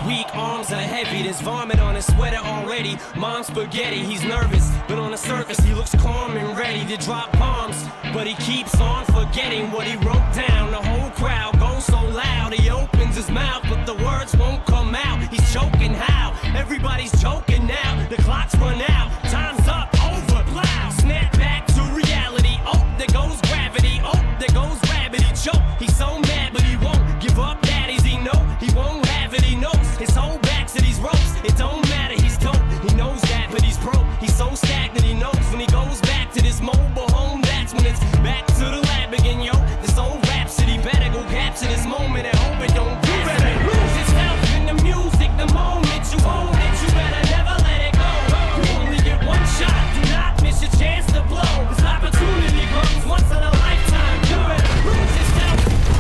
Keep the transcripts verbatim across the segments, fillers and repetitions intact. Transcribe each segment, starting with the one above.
weak, arms are heavy. There's vomit on his sweater already. Mom's spaghetti, he's nervous, but on the surface he looks calm and ready to drop bombs. But he keeps on forgetting what he wrote down. The whole crowd goes so loud, he opens his mouth, but the words won't come out. He's choking how? Everybody's choking now. The clock's run out, time's up, over, loud. Snap back to reality. Oh, there goes gravity. Oh, there goes gravity. Choke. He's so mad, but he won't give up. Daddies, he know he won't have it. He knows his whole back to these ropes. It don't matter. He's dope. He knows that, but he's broke. He's so stagnant. He knows when he goes back to this mobile home. That's when it's back to the lab again, yo. This old rhapsody better go capture this moment and hope it don't. You better lose yourself in the music. The moment you own it, you better never let it go. You only get one shot. Do not miss your chance to blow. This opportunity comes once in a lifetime. You better lose yourself.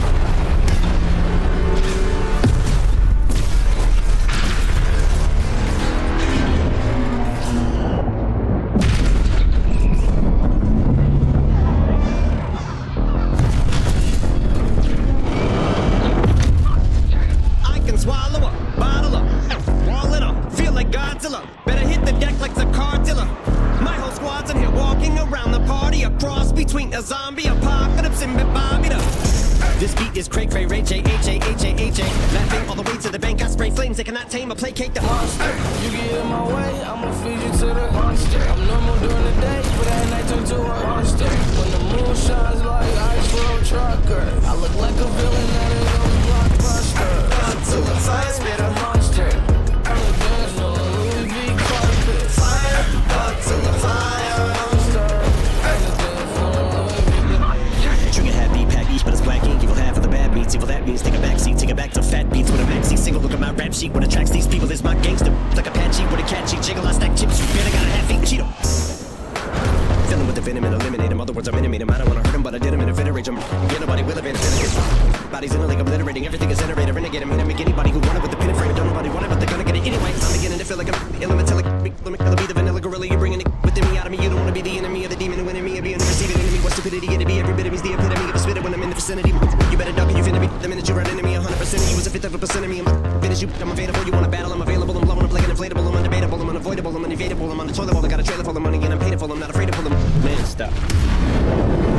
I can swallow a bottle up, wall it up, feel like Godzilla. Better hit the deck like the cartilla. My whole squad's in here walking around the party, a cross between a zombie apocalypse and Bobby. This beat is cray cray ray J H A H A H A. Laughing all the way to the bank, I spray flames, they cannot tame or placate the monster. You get in my way, I'ma feed you to the monster. I'm normal during the day, but at night turn to a monster. When the moon shines like ice road trucker, I look like a villain out of those blockbuster. To the fire, spit a monster. I'm a dance on a Louis V carpet. fire, up to the fire. Trigger happy, pack each, but it's black ink. Evil half of the bad beats. Evil that means take a backseat, take it back to fat beats with a maxi single. Look at my rap sheet. What attracts these people is my gangster. Like Apache with a catchy jiggle. I stack chips. You barely got a half eat Cheeto. Filling with the venom and eliminate him. Other words, I'm intimate him. I don't wanna hurt him, but I did him in a fit rage. I'm yeah, nobody will evade him. Bodies in a league obliterating. Everything is iterator. Renegade him. Hit him. Make anybody who wanted with the pin and frame. Don't nobody want it, but they're gonna get it anyway. I'm beginning to feel like I'm elementally. Let me be the vanilla gorilla. You're bringing it within me out of me. You don't wanna be the enemy of the demon who enemy of being the receiving enemy. What stupidity it'd be? Every bit of me's the epitome of a spitter when I'm in the vicinity. You better duck and you finna be the minute you run into me. one hundred percent of you is a fifth of a percent of me. I'm finish you. I'm available. You wanna battle? I'm available. I'm blowing up like an inflatable. I'm undebatable. I'm unavoidable. I'm unavoidable. I'm on the toilet bowl. I got a trailer full of money and I'm paid for. I'm not afraid to pull them. Man, stop.